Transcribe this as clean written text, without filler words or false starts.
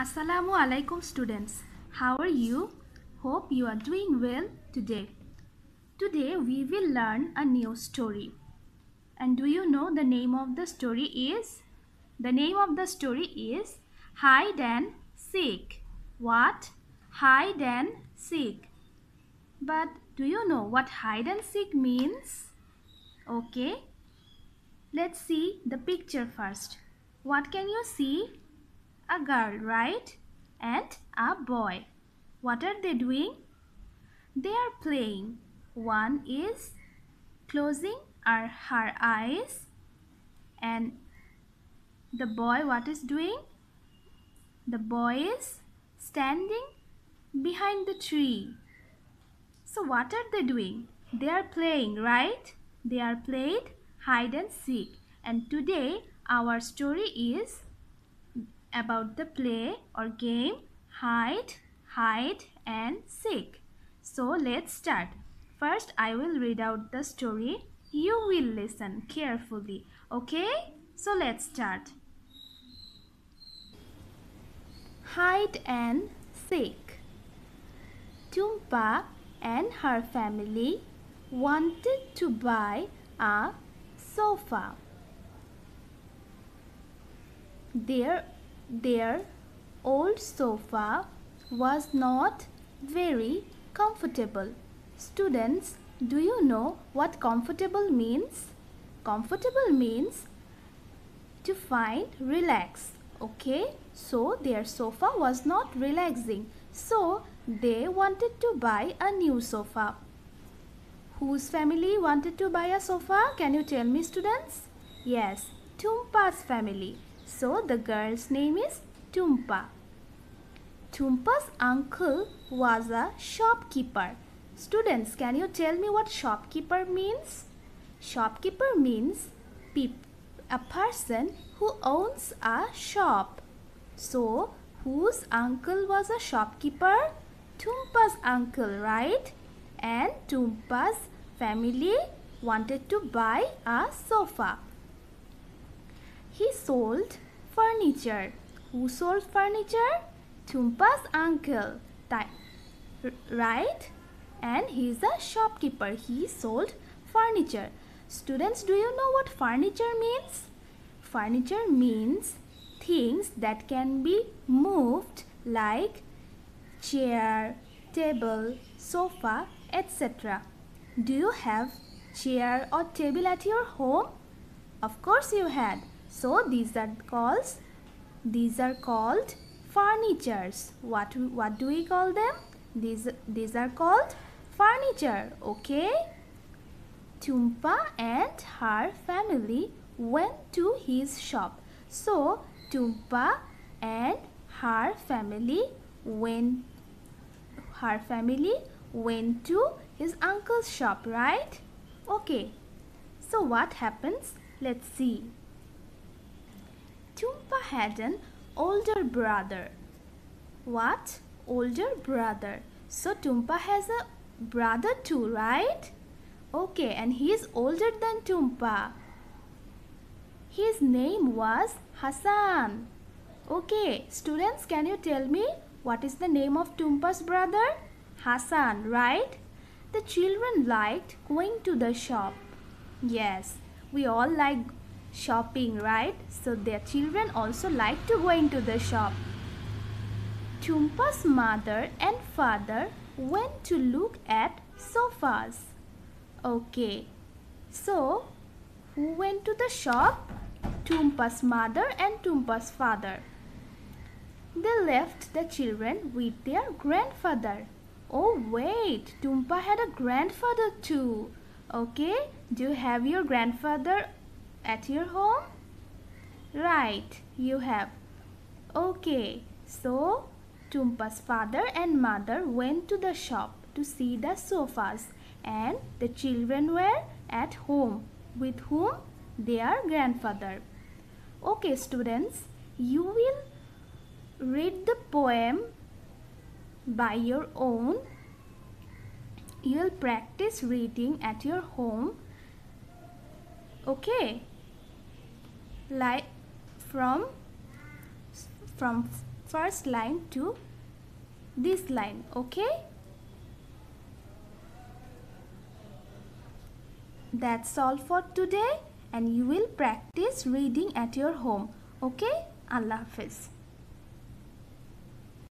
Assalamu alaikum students. How are you? Hope you are doing well today. Today we will learn a new story. And do you know the name of the story is? The name of the story is Hide and Seek. What? Hide and Seek. But do you know what hide and seek means? Okay. Let's see the picture first. What can you see? A girl, right? And a boy. What are they doing? They are playing. One is closing her eyes, and the boy, what is doing? The boy is standing behind the tree. So what are they doing? They are playing, right? They are played hide and seek. And today our story is about the play or game hide and seek. So let's start. First I will read out the story. You will listen carefully. Okay? So let's start. Hide and seek. Toompa and her family wanted to buy a sofa. Their old sofa was not very comfortable. Students, do you know what comfortable means? Comfortable means to find relax. Okay, so their sofa was not relaxing. So they wanted to buy a new sofa. Whose family wanted to buy a sofa? Can you tell me, students? Yes, Toompa's family. So the girl's name is Toompa. Toompa's uncle was a shopkeeper. Students, can you tell me what shopkeeper means? Shopkeeper means a person who owns a shop. So, whose uncle was a shopkeeper? Toompa's uncle, right? And Toompa's family wanted to buy a sofa. He sold furniture. Who sold furniture? Toompa's uncle, right? And he's a shopkeeper. He sold furniture. Students, do you know what furniture means? Furniture means things that can be moved like chair, table, sofa, etc. Do you have chair or table at your home? Of course you had. So these are called furnitures. What do we call them? These are called furniture. Okay. Toompa and her family went to his shop. So Toompa and her family went to his uncle's shop, right? Okay. So what happens? Let's see. Toompa had an older brother. What? Older brother. So Toompa has a brother too, right? Okay, and he is older than Toompa. His name was Hassan. Okay, students, can you tell me what is the name of Toompa's brother? Hassan, right? The children liked going to the shop. Yes, we all like shopping, right? So their children also like to go into the shop. Toompa's mother and father went to look at sofas. Okay, so who went to the shop? Toompa's mother and Toompa's father. They left the children with their grandfather. Oh wait, Toompa had a grandfather too. Okay, do you have your grandfather at your home? Right, you have. Okay, so Toompa's father and mother went to the shop to see the sofas, and the children were at home with whom? Their grandfather. Okay, students, you will read the poem by your own. You will practice reading at your home. Okay, like from first line to this line. Okay? That's all for today, and you will practice reading at your home. Okay? Allah Hafiz.